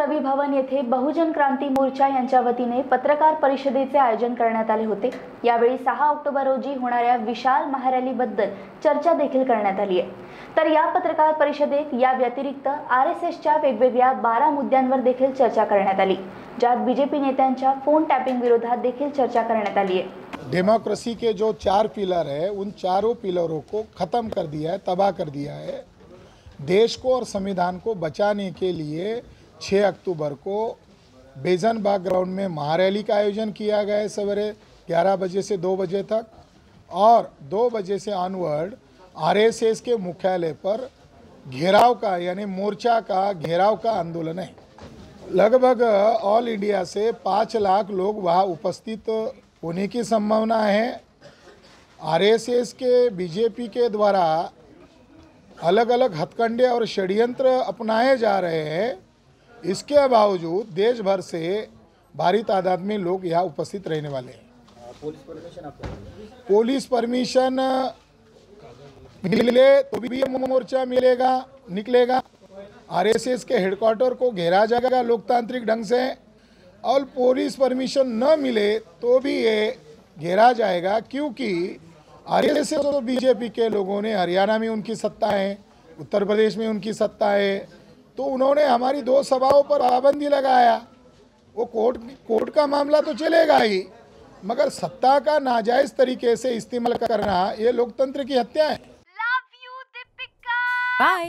रवी भवन येथे बहुजन क्रांती मोर्चा यांच्या वतीने पत्रकार परिषदेचे आयोजन करण्यात आले होते। यावेळी 6 ऑक्टोबर रोजी होणाऱ्या विशाल महारॅलीबद्दल चर्चा देखील करण्यात आली आहे। तर या पत्रकार परिषदेत या व्यतिरिक्त आरएसएसच्या वेगवेगळ्या 12 मुद्द्यांवर देखील चर्चा करण्यात आली, ज्यात बीजेपी नेत्यांच्या फोन टॅपिंग विरोधात देखील चर्चा करण्यात आली आहे। डेमोक्रेसी के जो 4 पिलर है, उन चारों पिलरों को ख़त्म कर दिया है, तबाह कर दिया है। देश को और संविधान को बचाने के लिए 6 अक्टूबर को बेजनबाग ग्राउंड में महारैली का आयोजन किया गया है सवेरे 11 बजे से 2 बजे तक, और 2 बजे से ऑनवर्ड आरएसएस के मुख्यालय पर घेराव का यानी मोर्चा का घेराव का आंदोलन है। लगभग ऑल इंडिया से 5 लाख लोग वहाँ उपस्थित होने की संभावना है। आरएसएस के बीजेपी के द्वारा अलग अलग हथकंडे और षड्यंत्र अपनाए जा रहे हैं। इसके बावजूद देश भर से भारी तादाद में लोग यहाँ उपस्थित रहने वाले हैं। पुलिस परमिशन मिले तो भी मोर्चा निकलेगा। आरएसएस के हेडक्वार्टर को घेरा जाएगा लोकतांत्रिक ढंग से, और पुलिस परमिशन न मिले तो भी ये घेरा जाएगा, क्योंकि आरएसएस और बीजेपी के लोगों ने हरियाणा में उनकी सत्ता है, उत्तर प्रदेश में उनकी सत्ता है, तो उन्होंने हमारी 2 सभाओं पर पाबंदी लगाया। वो कोर्ट का मामला तो चलेगा ही, मगर सत्ता का नाजायज तरीके से इस्तेमाल करना ये लोकतंत्र की हत्या है। बाय।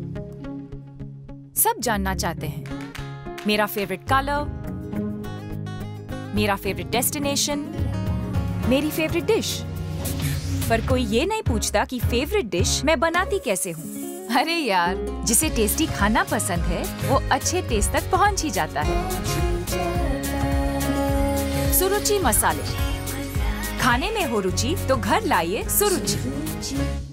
सब जानना चाहते हैं मेरा फेवरेट कलर, मेरा फेवरेट डेस्टिनेशन, मेरी फेवरेट डिश, पर कोई ये नहीं पूछता कि फेवरेट डिश मैं बनाती कैसे हूँ। अरे यार, जिसे टेस्टी खाना पसंद है वो अच्छे टेस्ट तक पहुँच ही जाता है। सुरुचि मसाले, खाने में हो रुचि तो घर लाइए सुरुचि।